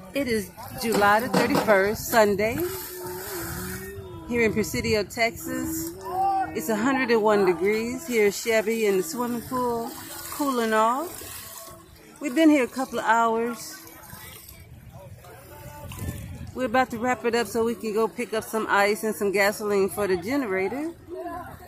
It is July the 31st, Sunday, here in Presidio, Texas. It's 101 degrees. Here's Chevy in the swimming pool, cooling off. We've been here a couple of hours. We're about to wrap it up so we can go pick up some ice and some gasoline for the generator.